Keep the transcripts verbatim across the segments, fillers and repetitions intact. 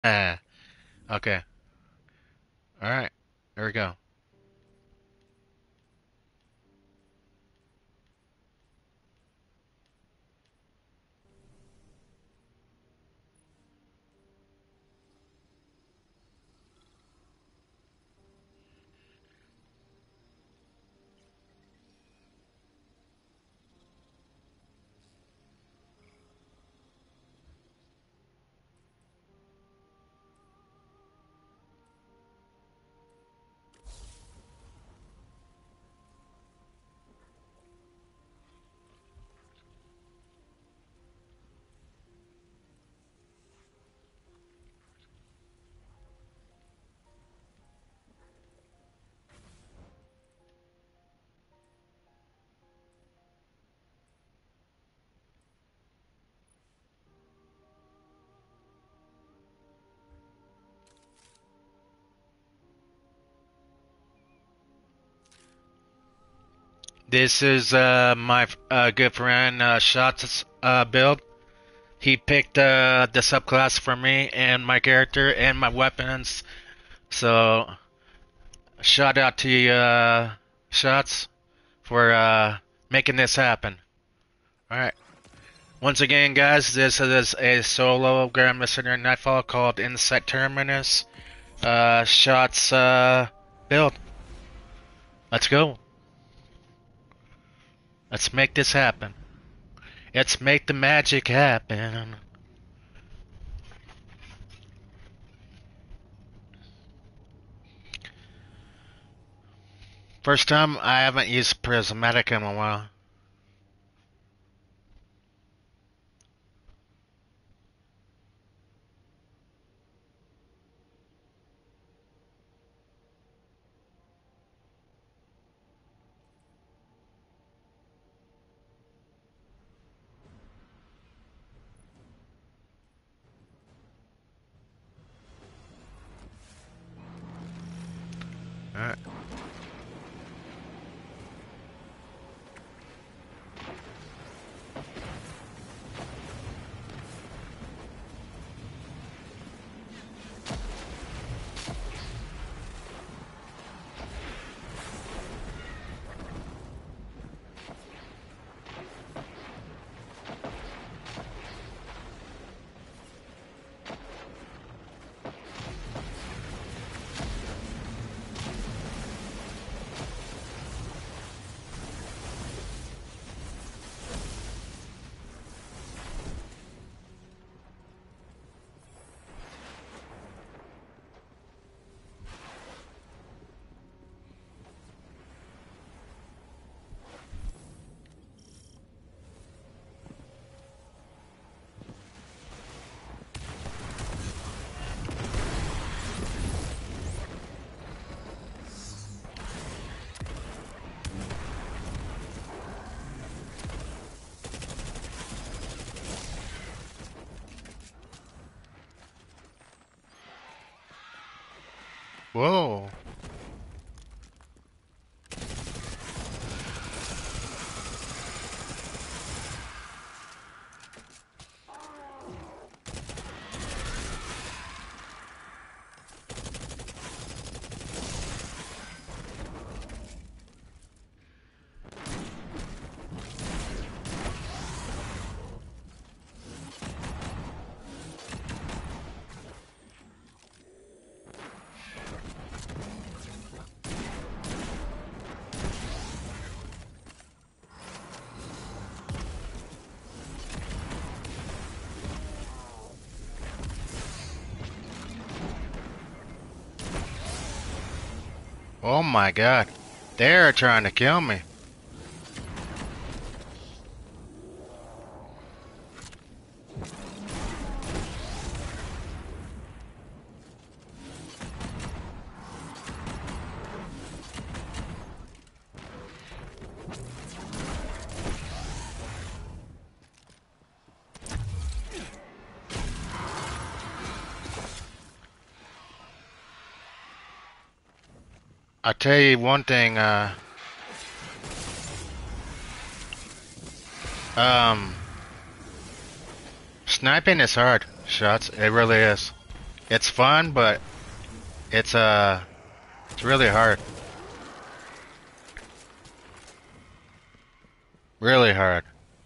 Ah, okay. Alright. There we go. This is uh, my uh, good friend uh, Shot's uh, build. He picked uh, the subclass for me and my character and my weapons. So, shout out to you, uh, Shots, for uh, making this happen. Alright. Once again, guys, this is a solo Grandmaster Nightfall called Insight Terminus. Uh, Shots uh, build. Let's go. Let's make this happen. Let's make the magic happen. First time I haven't used Prismatic in a while. Alright. Whoa. Oh my god. They're trying to kill me. I tell you one thing, uh, um, sniping is hard, Shots. It really is. It's fun, but it's uh, it's really hard. Really hard.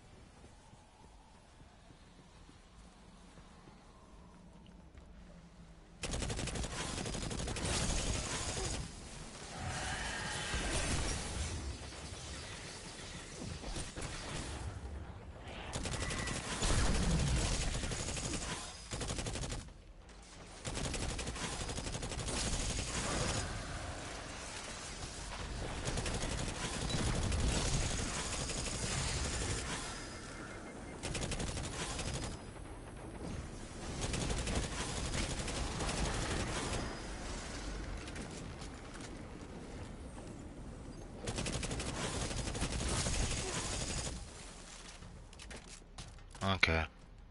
Okay.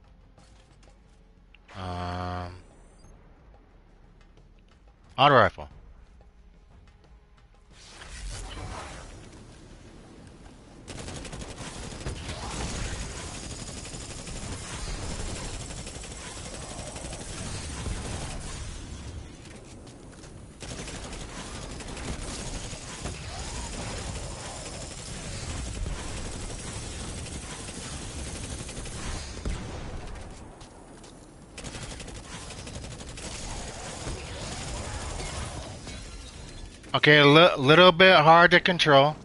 Um, auto rifle. Okay, a li little bit hard to control.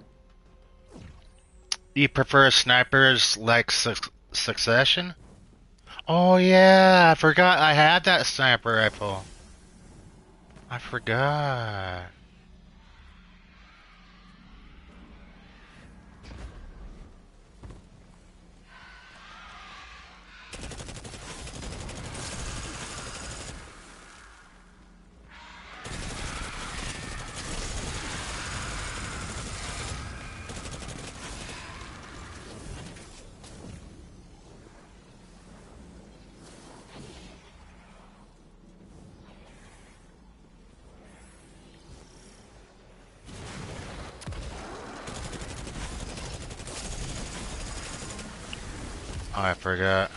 You prefer snipers like su Succession? Oh yeah, I forgot I had that sniper rifle. I forgot. Oh, I forgot.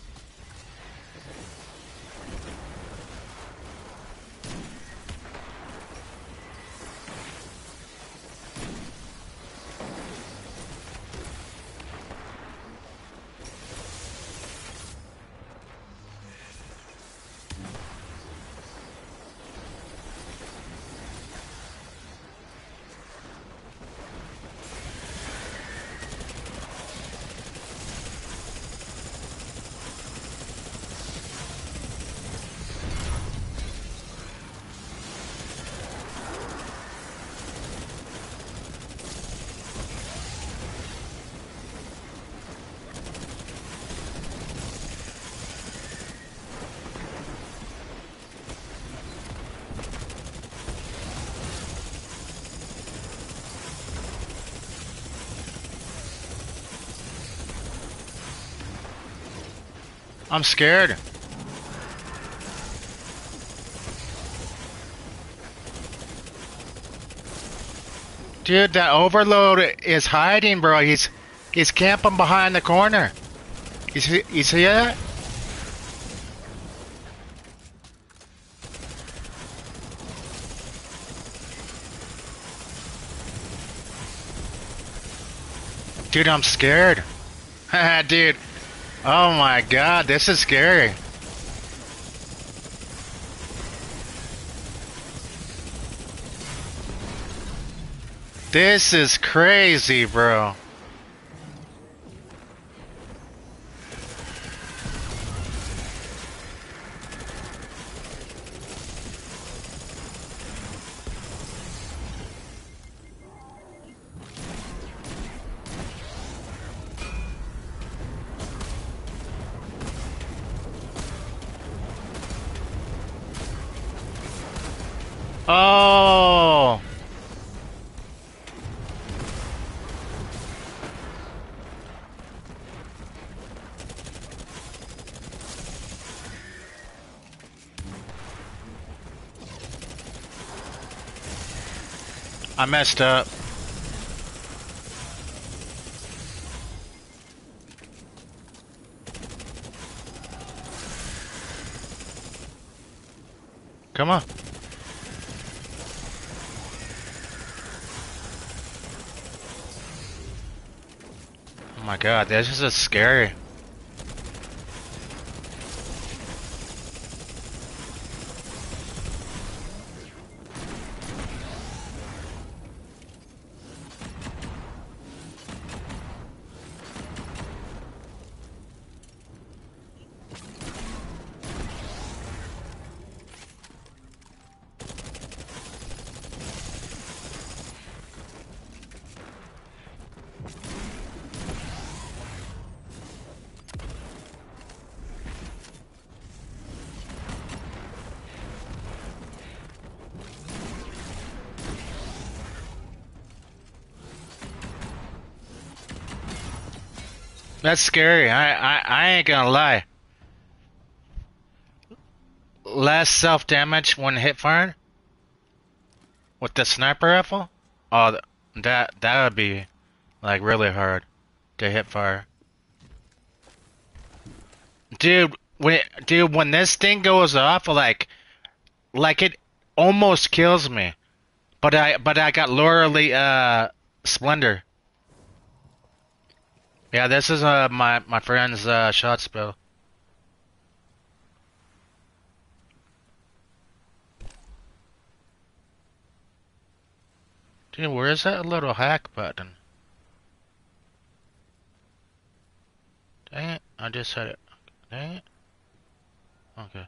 I'm scared. Dude, that overload is hiding, bro. He's he's camping behind the corner. You see, you see that? Dude, I'm scared. Dude. Oh my god, this is scary. This is crazy, bro. Oh. I messed up. Come on. Oh my god, this is just scary. That's scary. I, I, I ain't gonna lie. Less self damage when hit fired with the sniper rifle. Oh, that that would be like really hard to hit fire, dude. When dude, when this thing goes off, like like it almost kills me. But I but I got Loreley uh Splendor. Yeah, this is uh my my friend's uh shot spell. Dude, where is that little hack button? Dang it, I just said it. Dang it. Okay.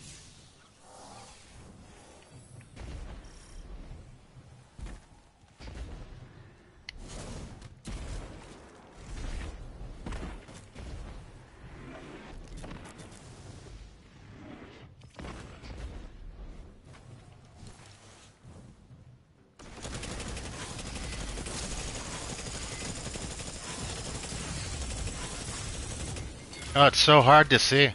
Oh, it's so hard to see.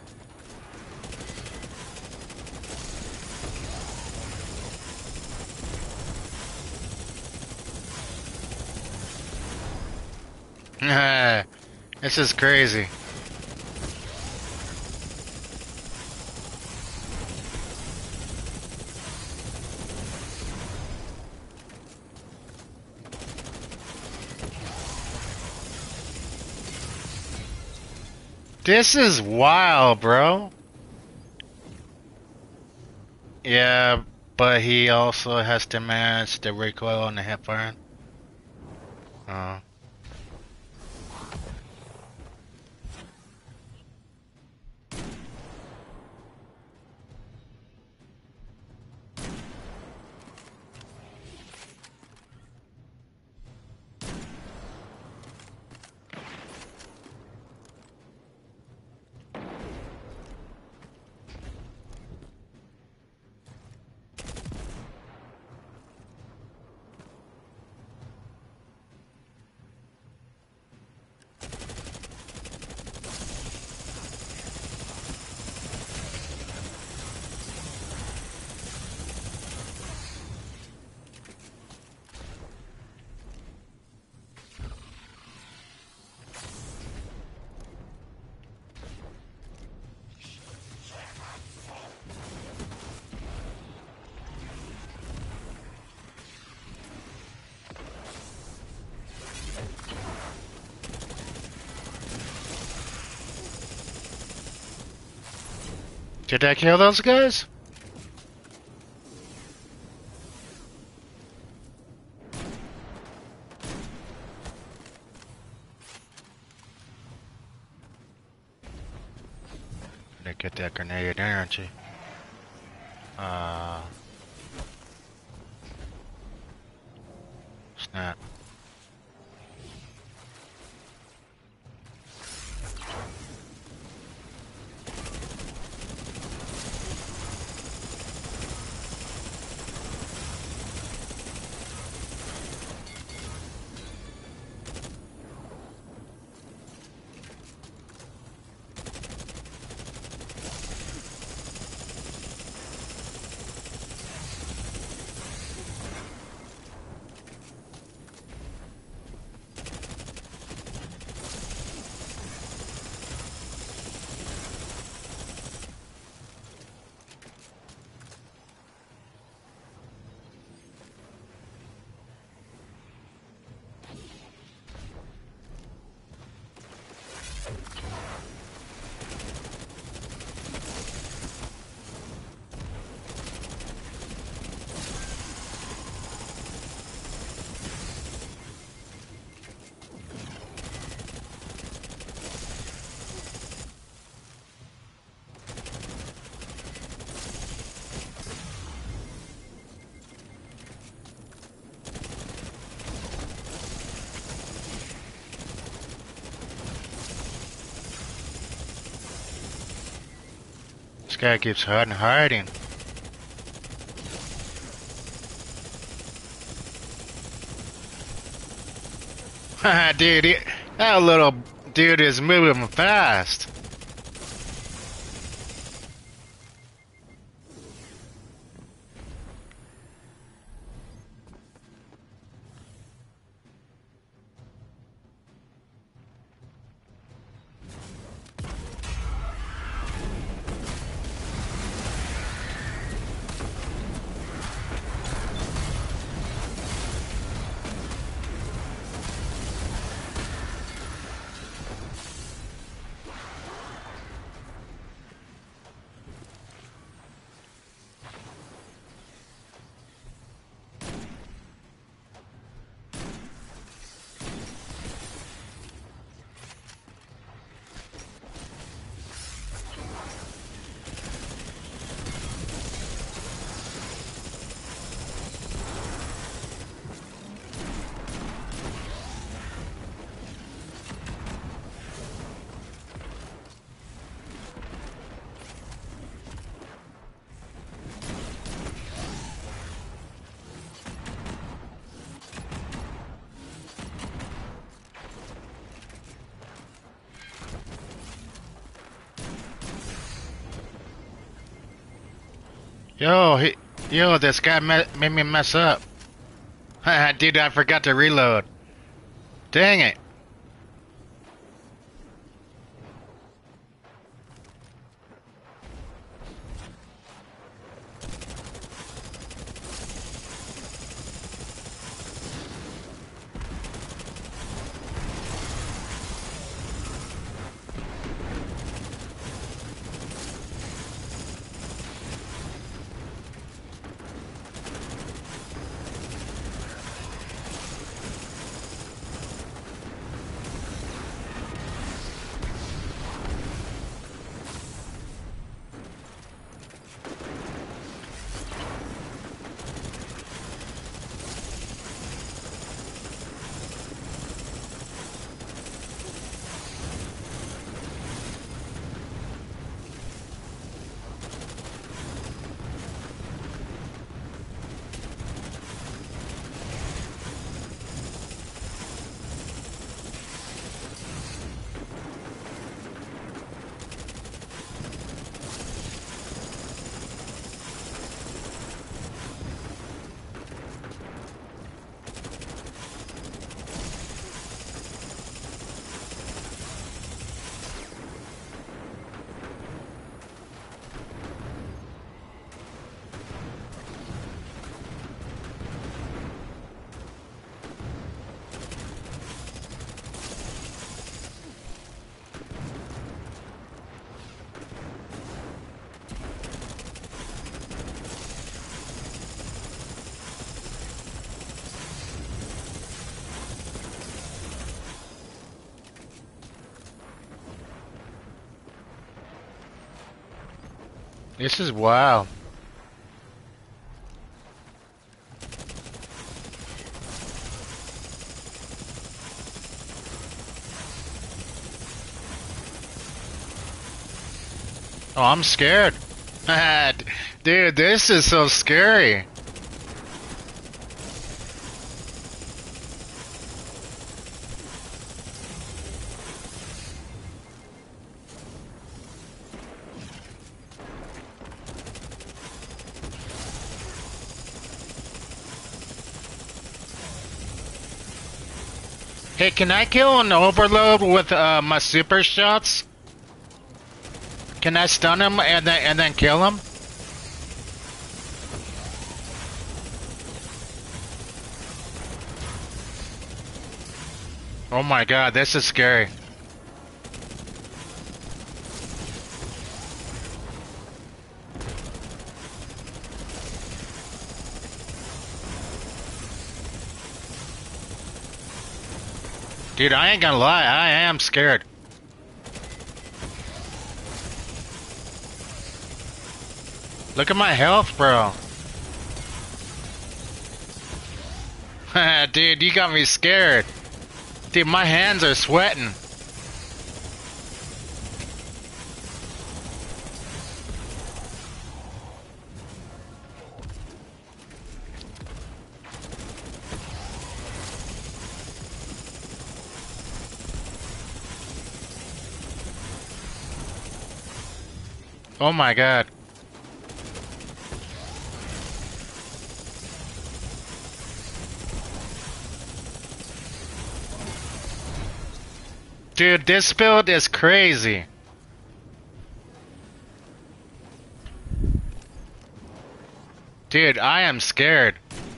This is crazy. This is wild, bro. Yeah, but he also has to manage the recoil on the hipfire. Oh. Did I kill those guys? Gonna get that grenade energy. Uh, snap. guy keeps hiding, hiding. Dude, he, that little dude is moving fast. Yo, he, yo, this guy me made me mess up. Dude, I forgot to reload. Dang it. This is wild. Oh, I'm scared. Dude, this is so scary. Hey, can I kill an overload with uh, my super shots? Can I stun him and then and then kill him? Oh my god, this is scary. Dude, I ain't gonna lie, I am scared. Look at my health, bro. Dude, you got me scared. Dude, my hands are sweating. Oh my god. Dude, this build is crazy. Dude, I am scared.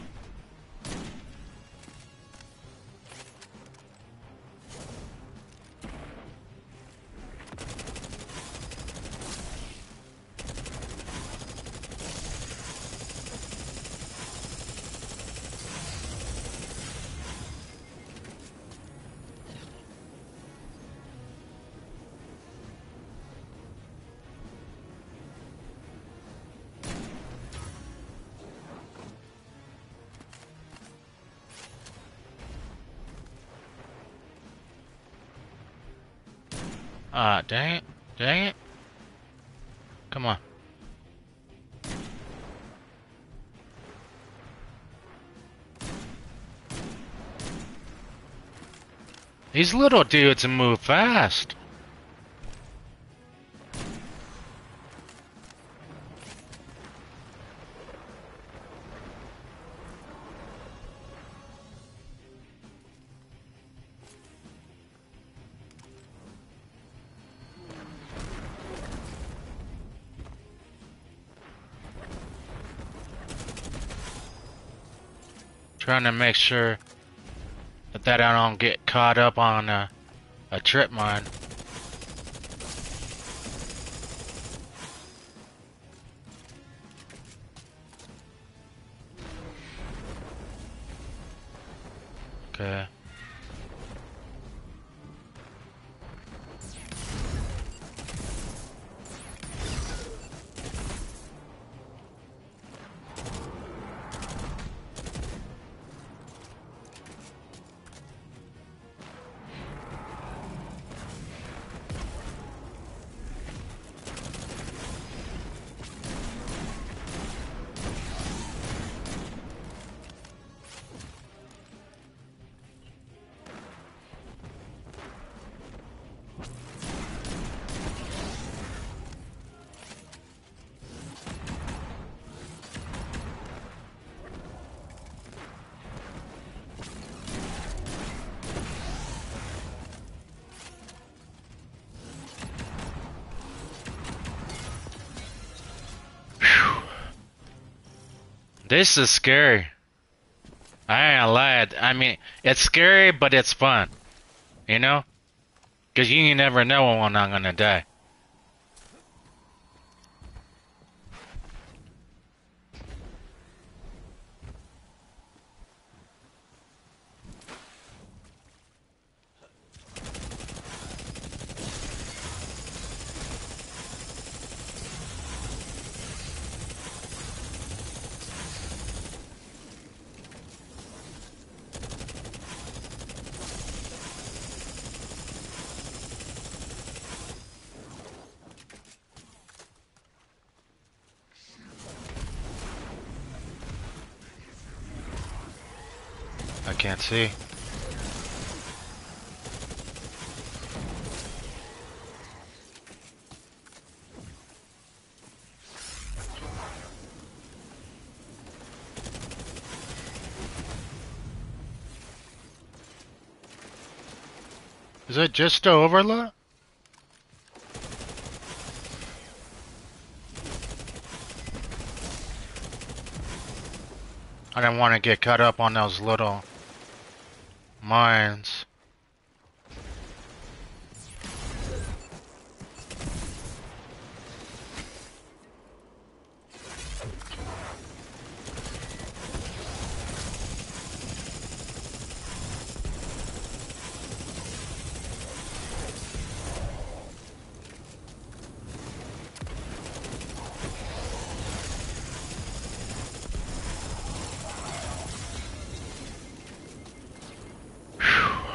Ah, uh, dang it. Dang it. Come on. These little dudes move fast. Trying to make sure that, that I don't get caught up on a, a trip mine. Okay. This is scary. I ain't gonna lie. I mean, it's scary, but it's fun. You know? Because you never know when I'm gonna die. I can't see. Is it just the overload? I didn't want to get caught up on those little mines. Whew.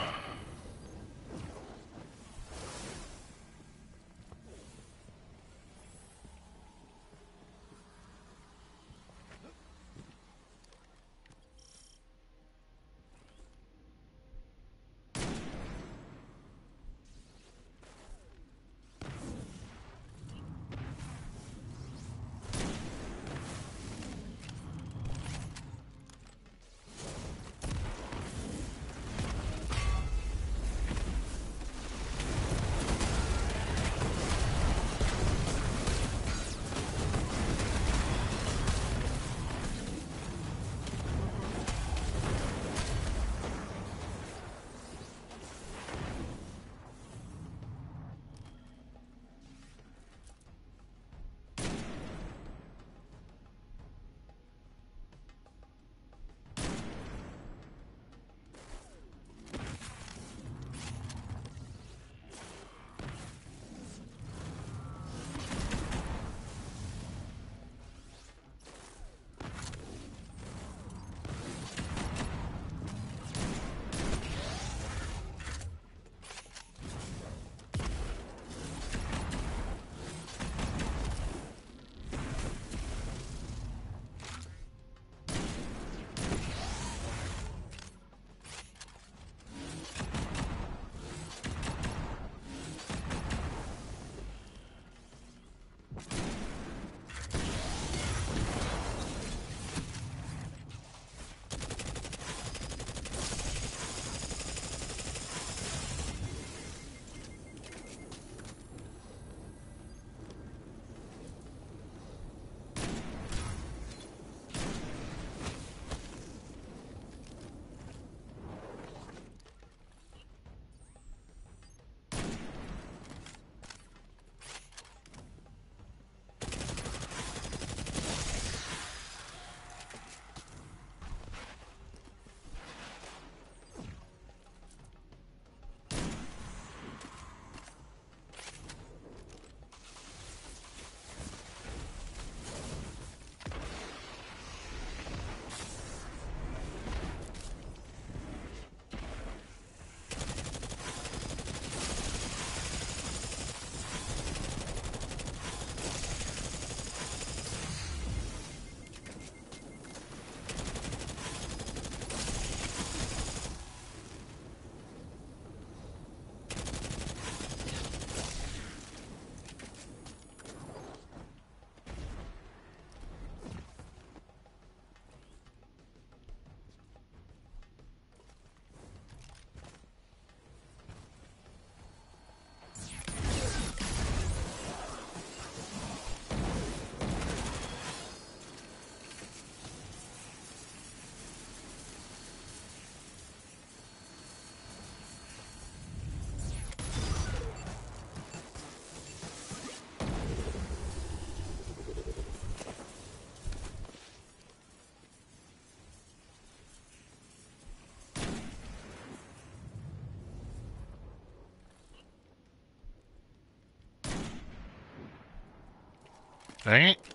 Dang it.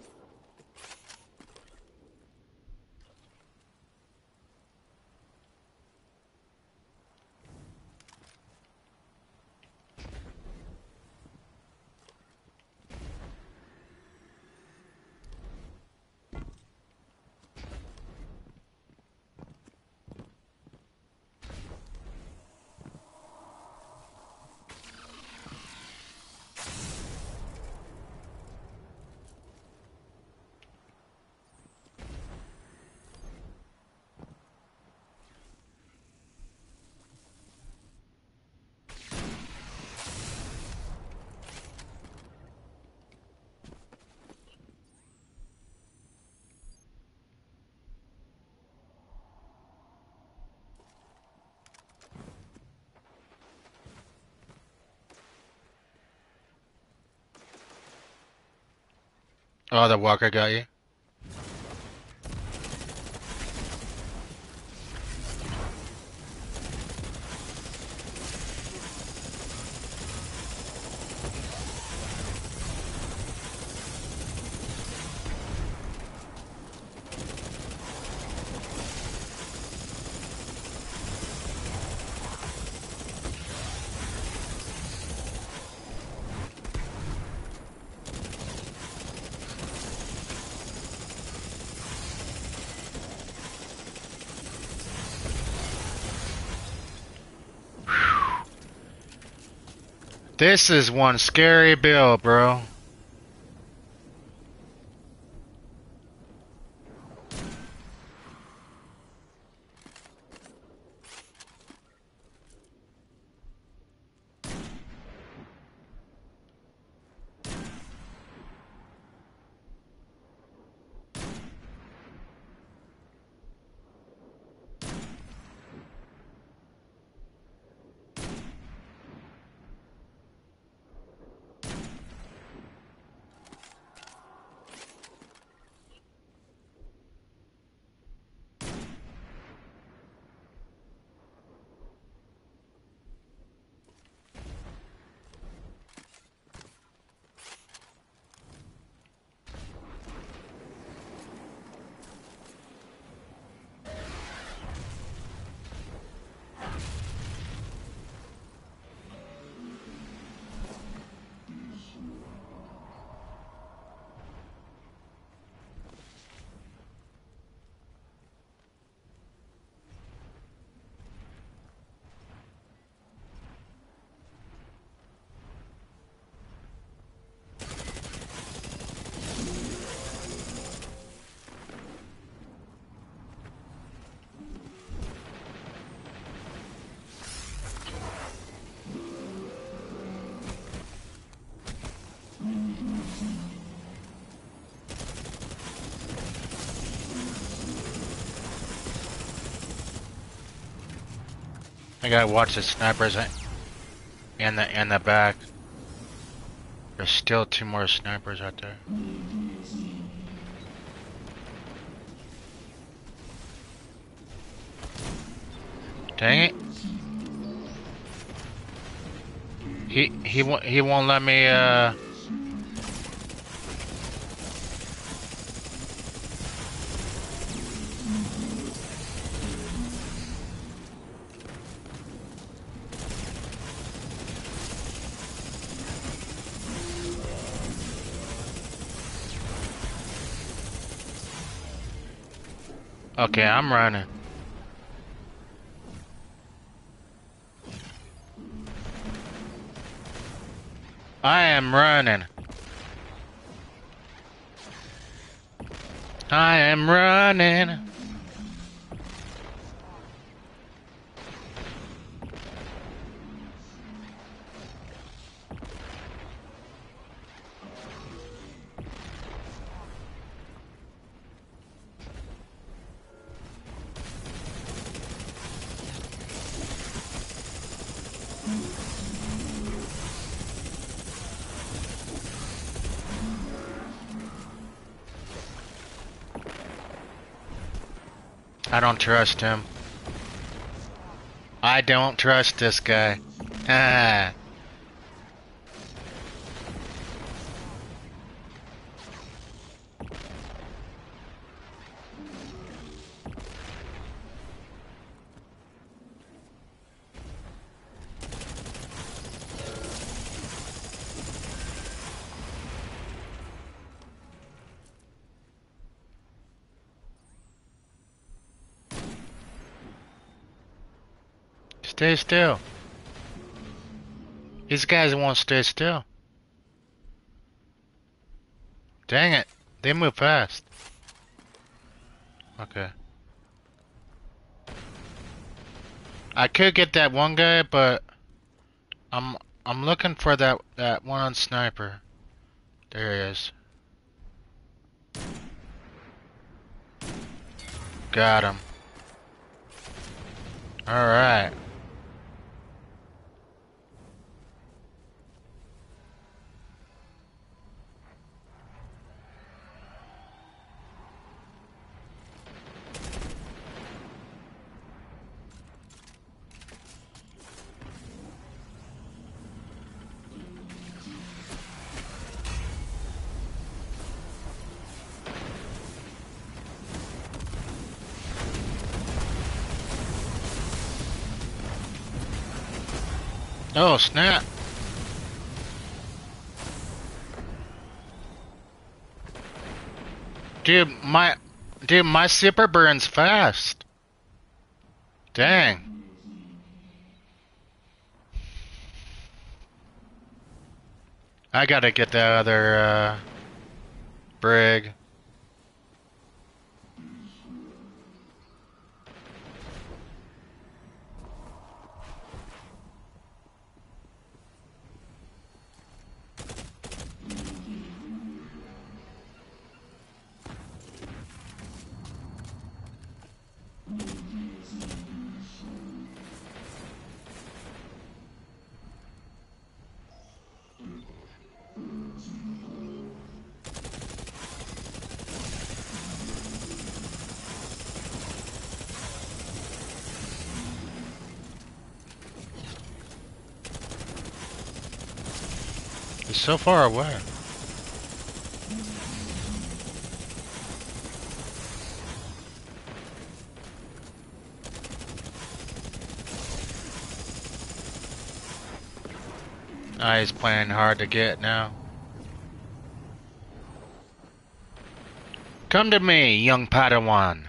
Oh, the walker got you. This is one scary build, bro. I gotta watch the snipers and the and the back. There's still two more snipers out there. Dang it! He he won't he won't let me uh. Okay, I'm running. I am running. I am running. I don't trust him. I don't trust this guy. Ah. Stay still. These guys won't stay still. Dang it. They move fast. Okay. I could get that one guy, but I'm I'm looking for that that one on sniper. There he is. Got him. All right. Oh, snap. Dude, my dude, my super burns fast. Dang. I gotta get that other uh brig. It's so far away. Ah, he's playing hard to get now. Come to me, young Padawan.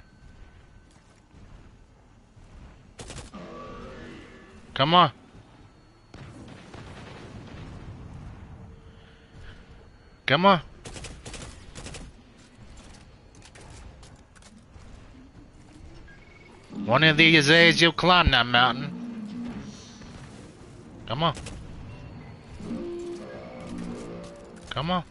Come on. Come on. One of these days you'll climb that mountain. Come on. Come on.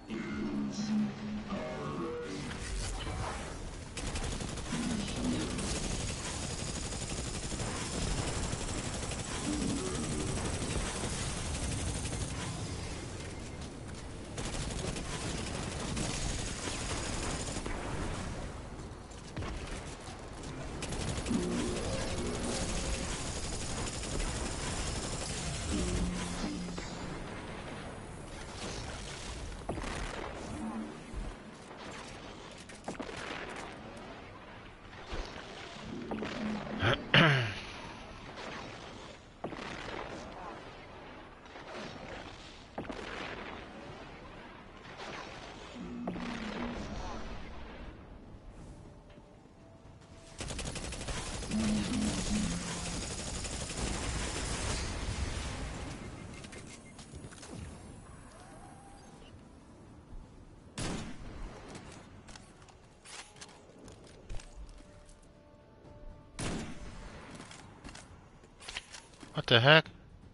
What the heck?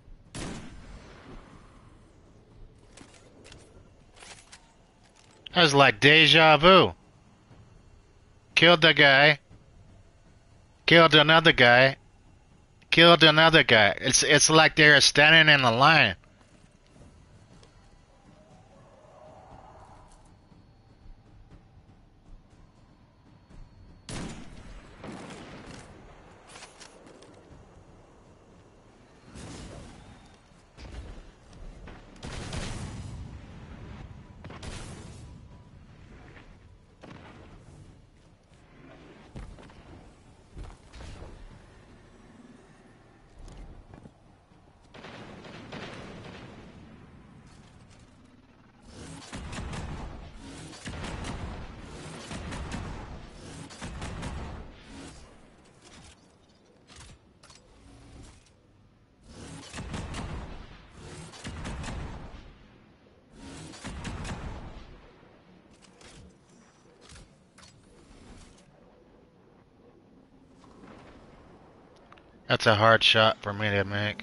That was like deja vu. Killed the guy. Killed another guy. Killed another guy. It's it's like they're standing in a line. That's a hard shot for me to make.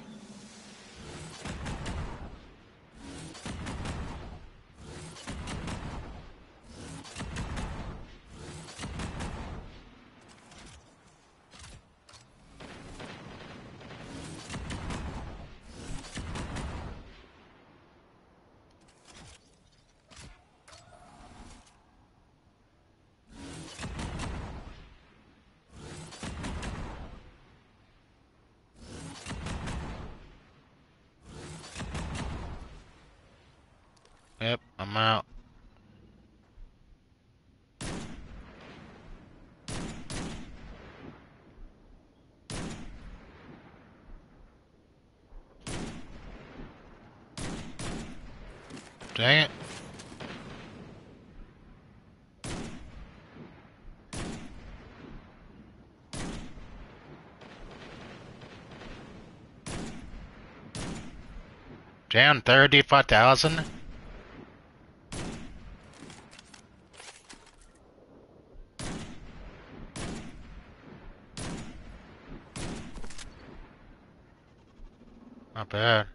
Yep, I'm out. Dang it. Damn, thirty-five thousand? Not bad.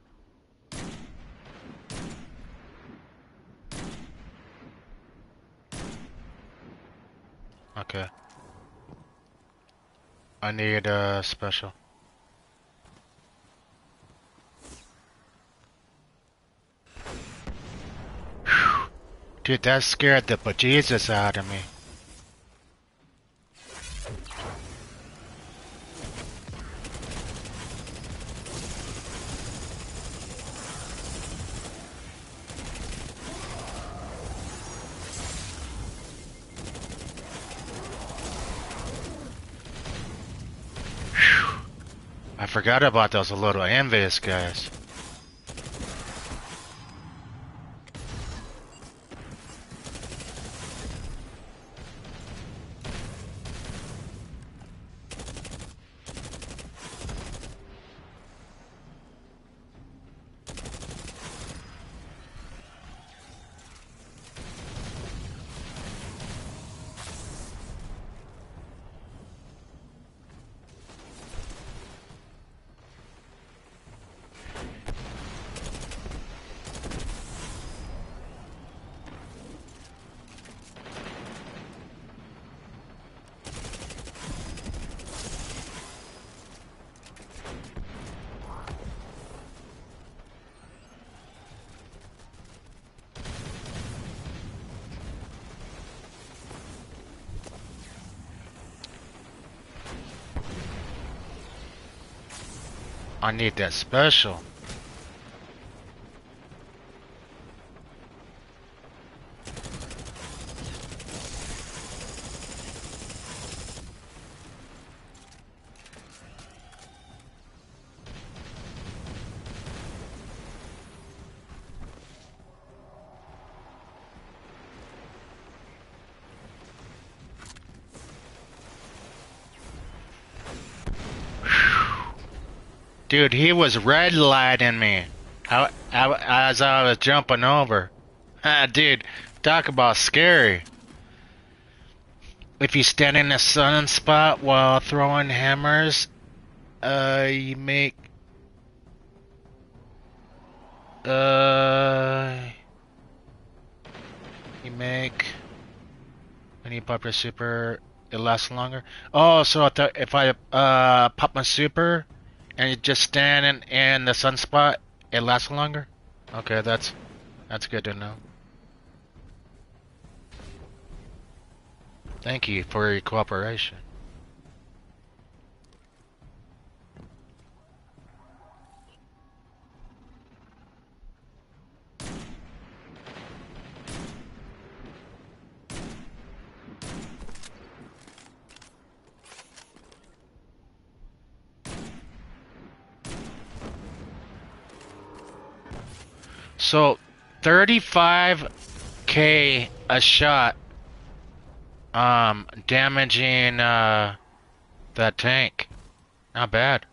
Okay. I need a uh, special. Whew. Dude, that scared the bejesus out of me. I forgot about those little envious guys. I need that special. Dude, he was red lighting me I, I, as I was jumping over. Ah, dude, talk about scary. If you stand in a sunspot while throwing hammers, uh, you make, uh, you make, when you pop your super, it lasts longer. Oh, so if, the, if I uh pop my super, and you just stand in, in the sunspot, it lasts longer? Okay, that's that's good to know. Thank you for your cooperation. So, thirty-five K a shot, um, damaging, uh, that tank. Not bad.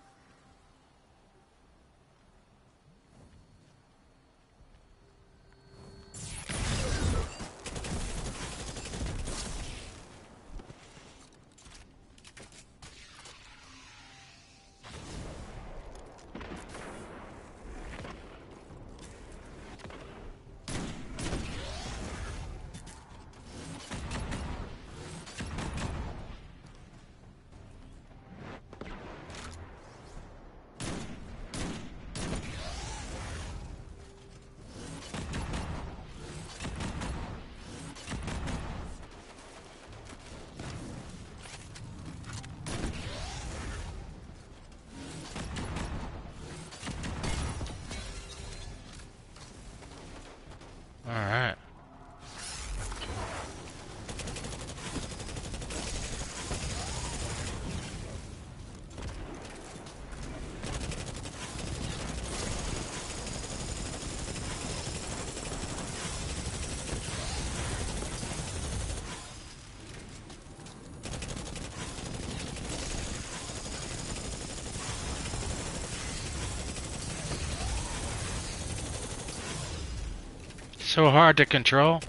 So hard to control.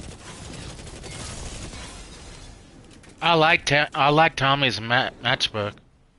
I like ta I like Tommy's ma matchbook.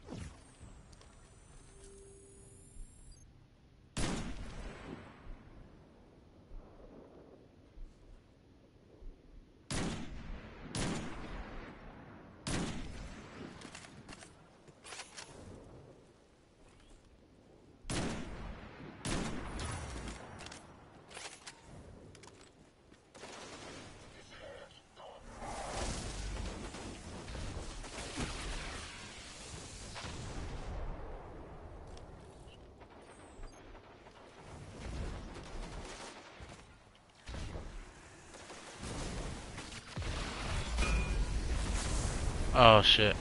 Oh shit.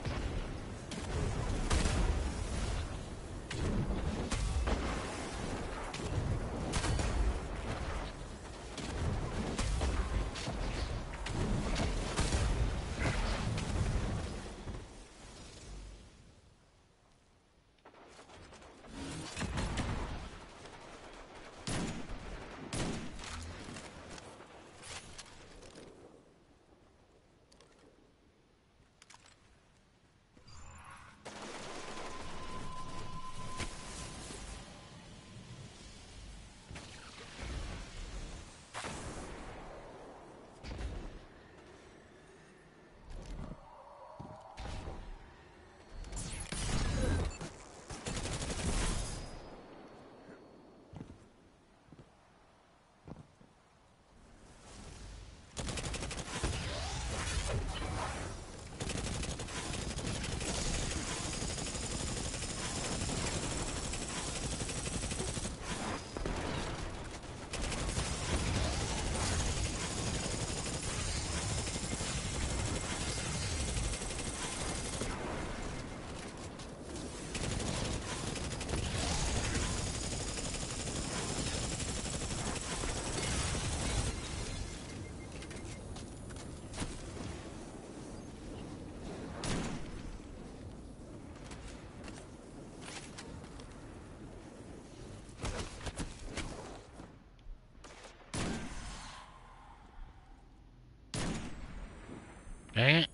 Dang it.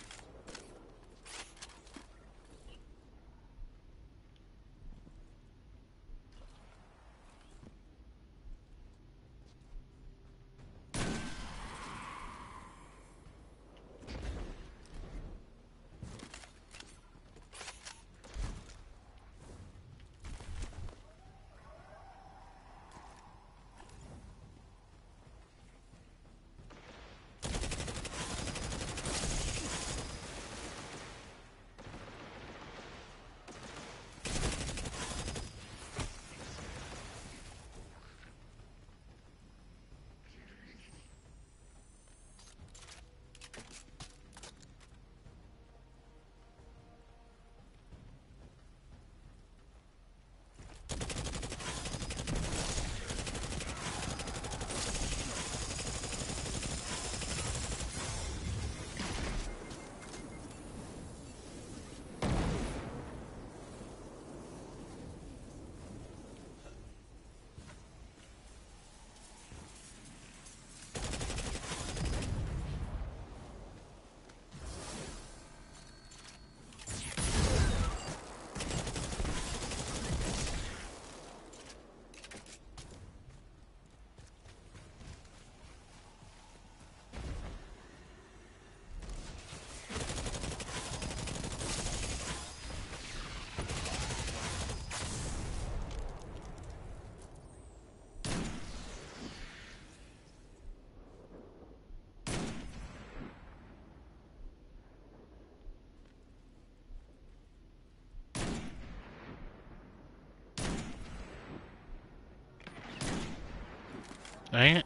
Dang it.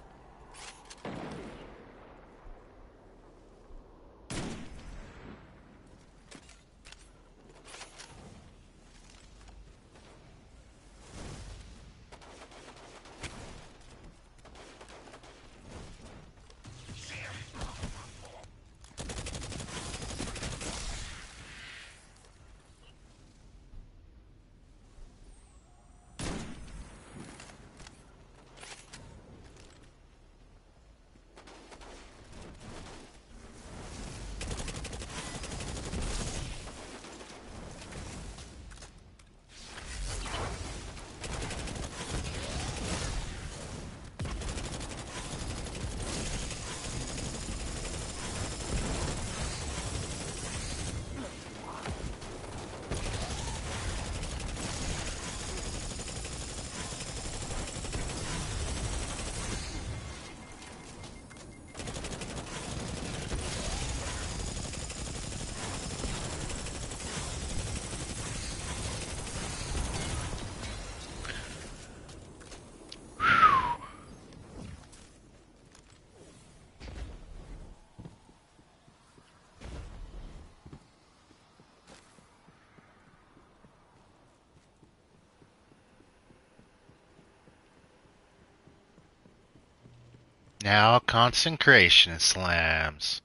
Now concentration slams.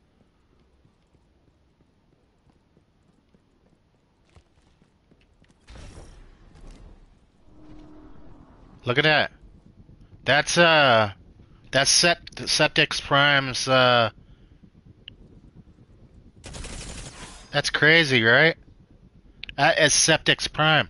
Look at that. That's uh that's Sept Septix Prime's uh that's crazy, right? That is Septix Prime.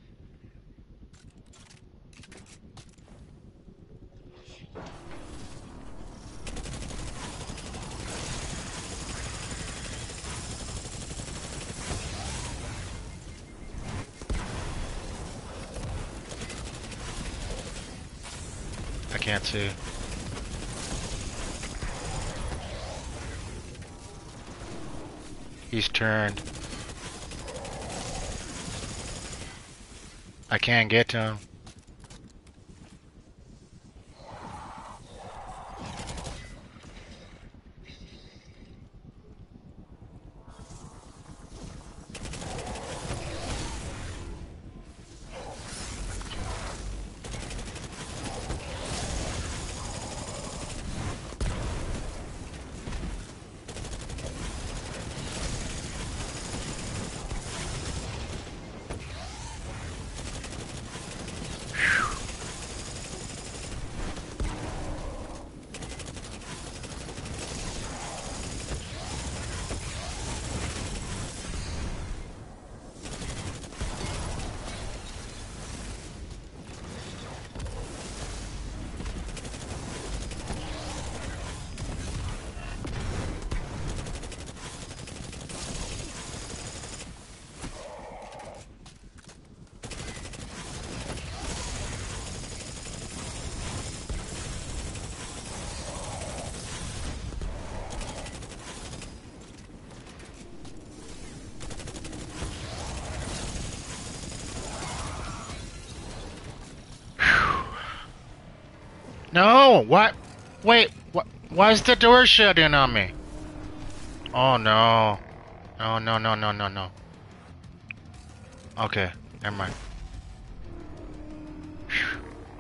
I can't see. He's turned. I can't get to him. No, what? Wait, what? Why is the door shutting on me? Oh no. No, no, no, no, no, no. Okay, never mind. Whew.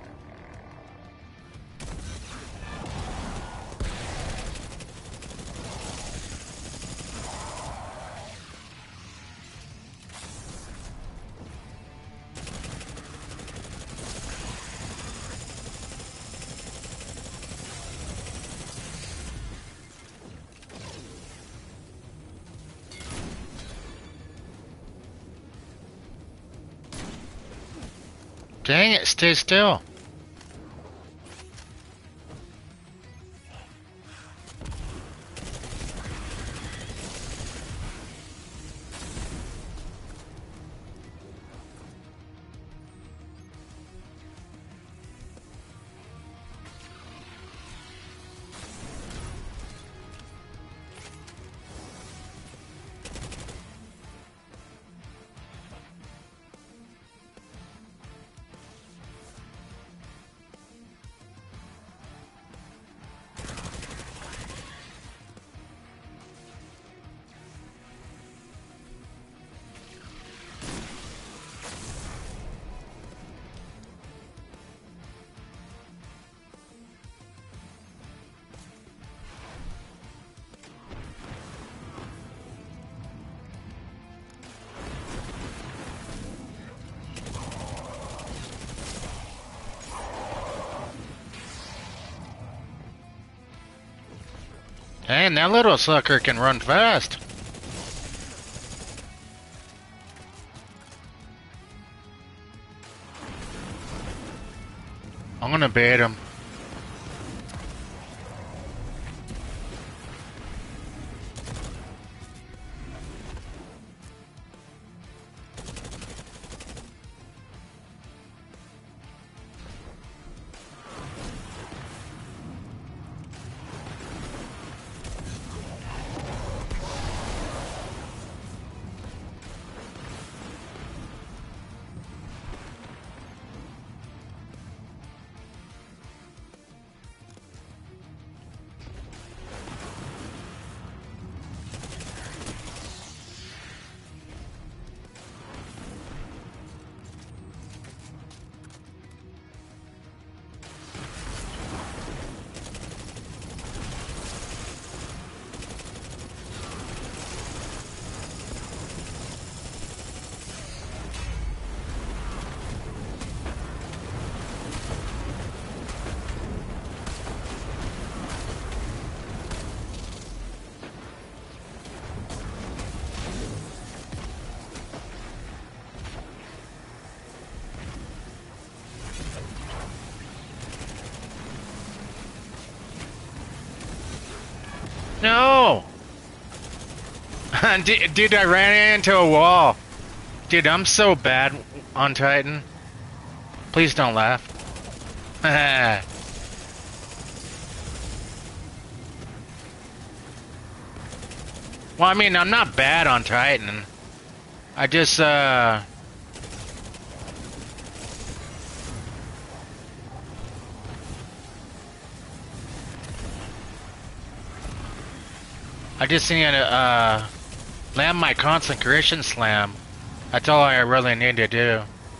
Dang it, stay still. Dang, that little sucker can run fast. I'm gonna bait him. dude, dude, I ran into a wall. Dude, I'm so bad on Titan. Please don't laugh. Well, I mean, I'm not bad on Titan. I just, uh... I just need to, uh... land my consecration slam. That's all I really need to do.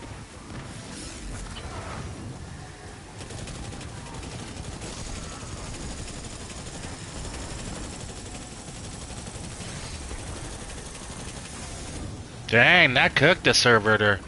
Dang, that cooked the servitor.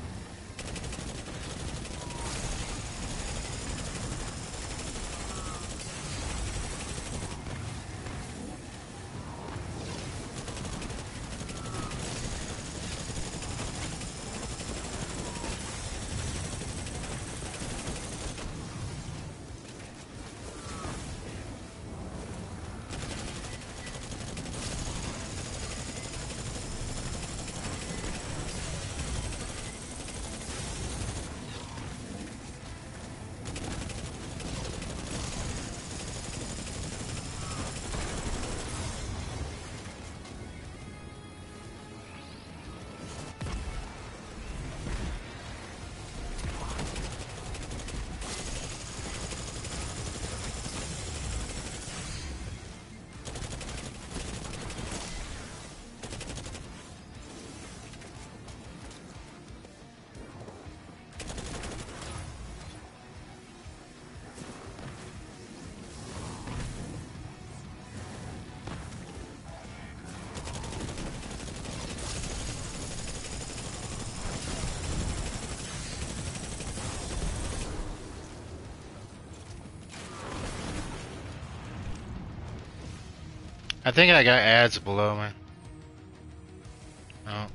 I think I got ads below me. Oh.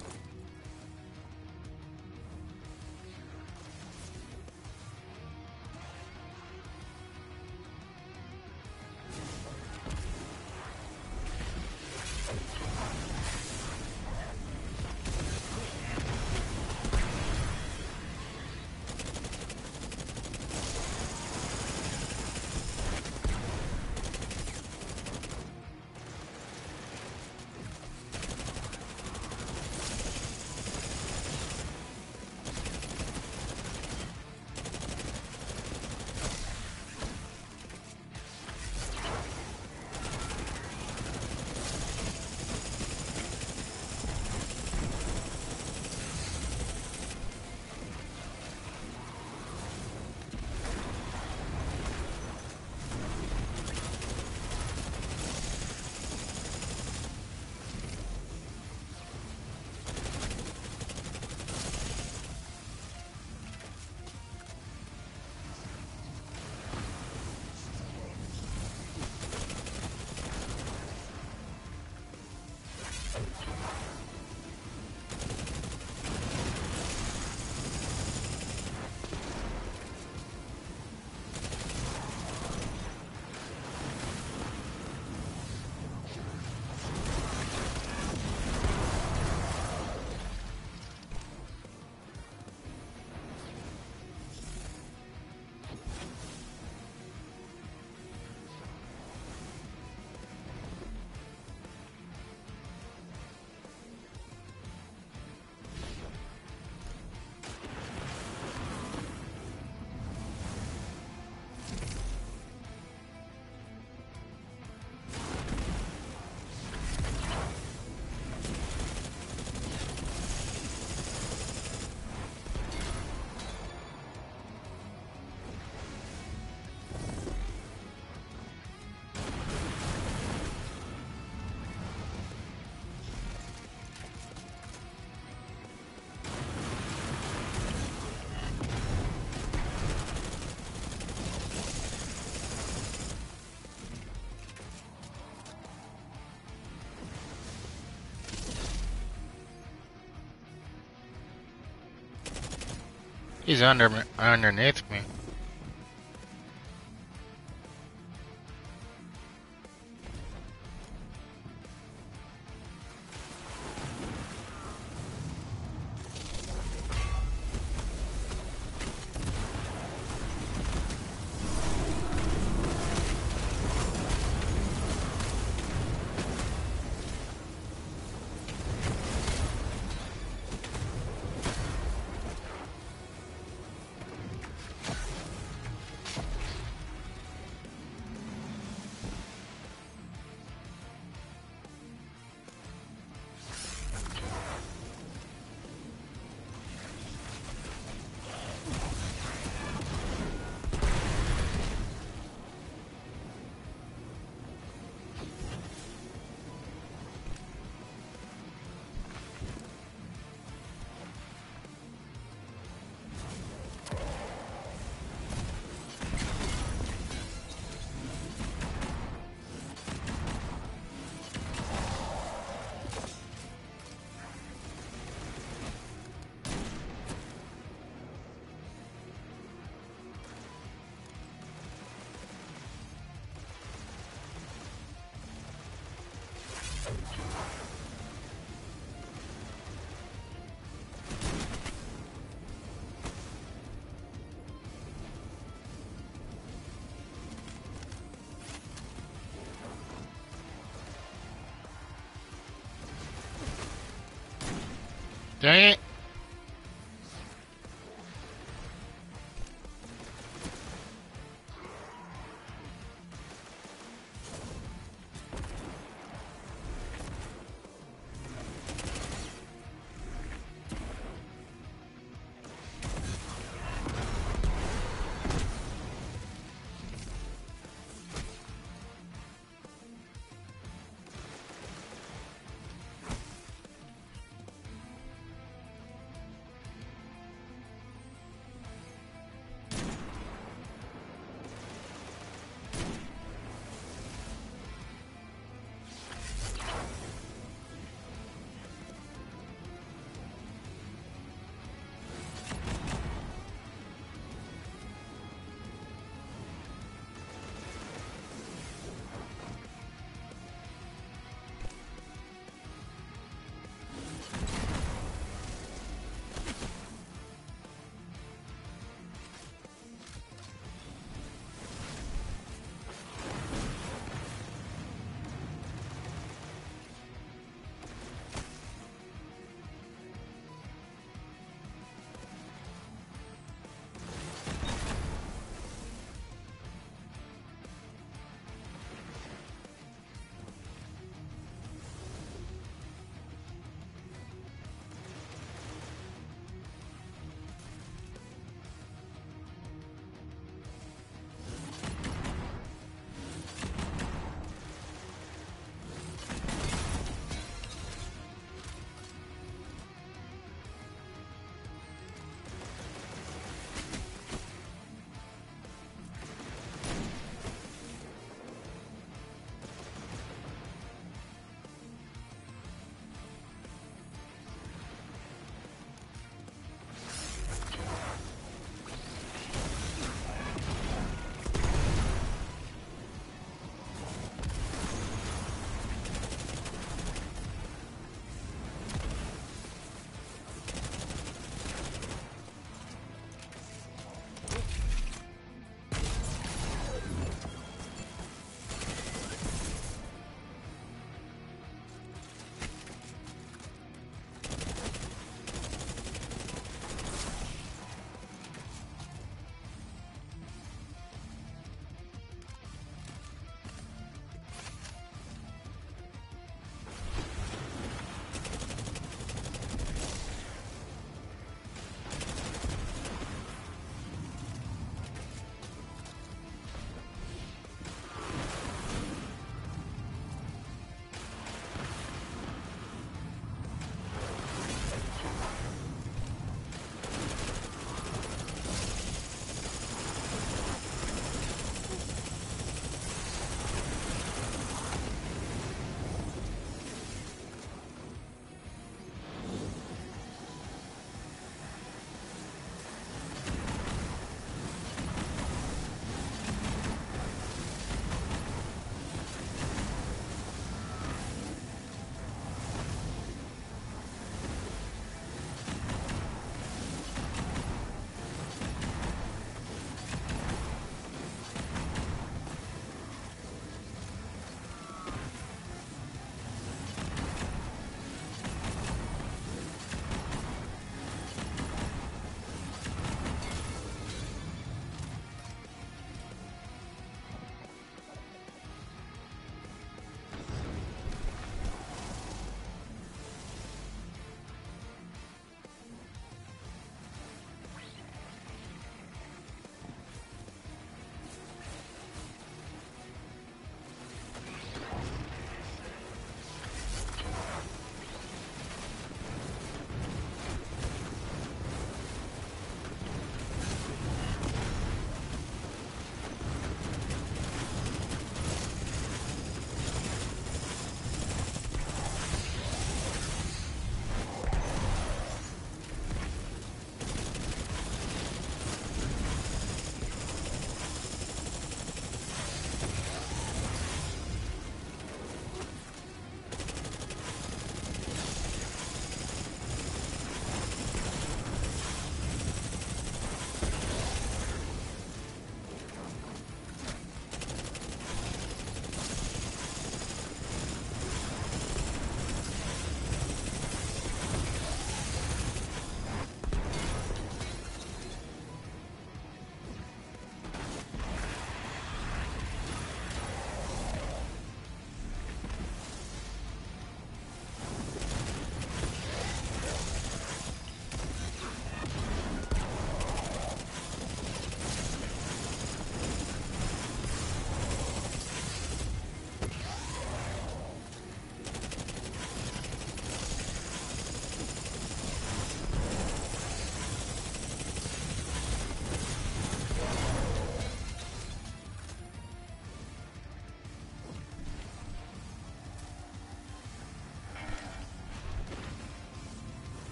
He's under me, underneath me. Dang it.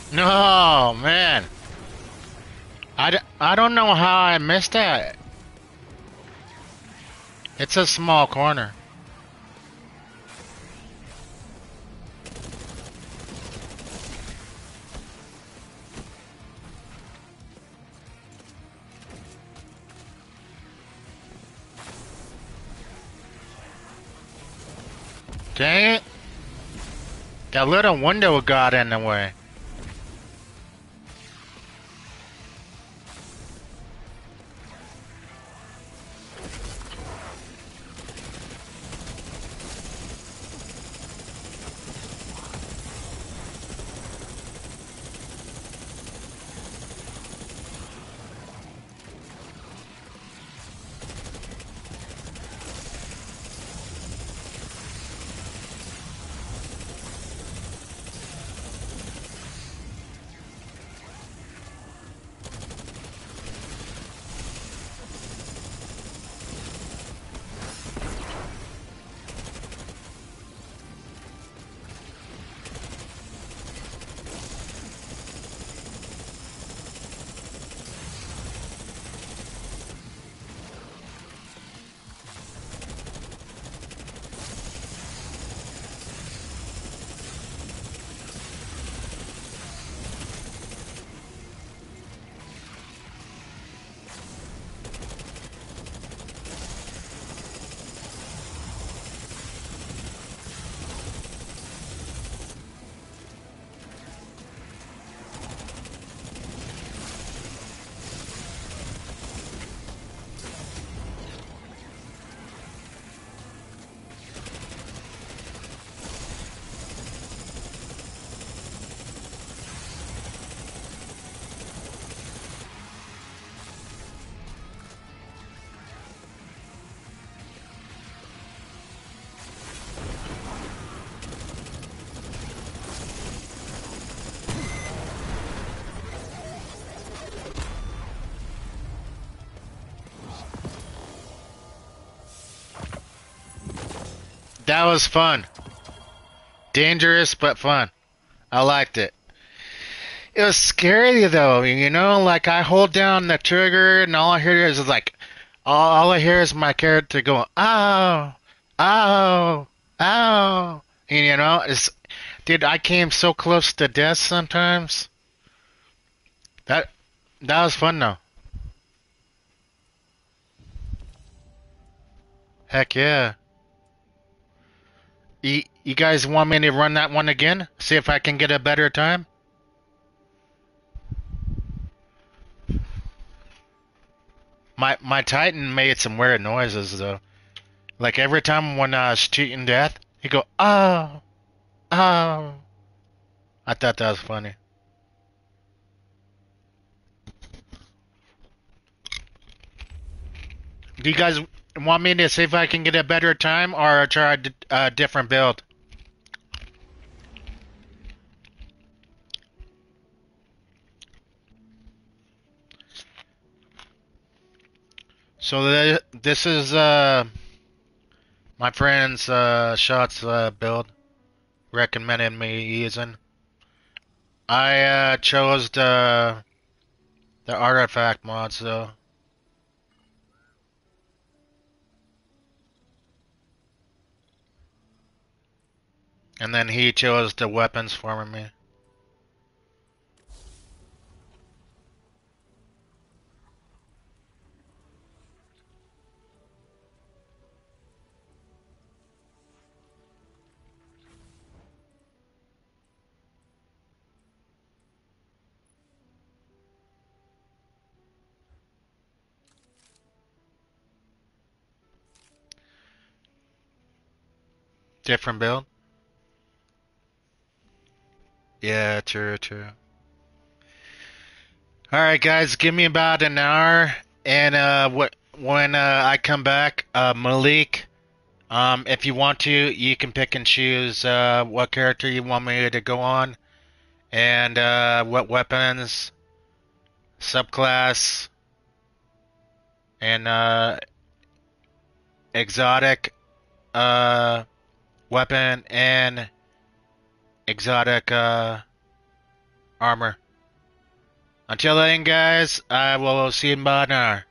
No, man. I, d I don't know how I missed that. It's a small corner. Dang it. That little window got in the way. That was fun. Dangerous, but fun. I liked it. It was scary though, you know, like I hold down the trigger and all I hear is like, all, all I hear is my character going, ow, ow, ow. And, you know, it's, dude, I came so close to death sometimes. That, that was fun though. Heck yeah. You, you guys want me to run that one again? See if I can get a better time? My my Titan made some weird noises though. Like every time when I was cheating death, he go, oh, oh. I thought that was funny. Do you guys want me to see if I can get a better time or try a d- a different build? So th this is uh my friend's uh shots uh build recommended me using. I uh chose the the artifact mod, so and then he chose the weapons for me. Different build? Yeah, true, true. All right, guys, give me about an hour, and uh, what when uh, I come back, uh, Malik, um, if you want to, you can pick and choose uh, what character you want me to go on, and uh, what weapons, subclass, and uh, exotic uh, weapon, and exotic uh, armor. Until then, guys, I will see you in about an hour.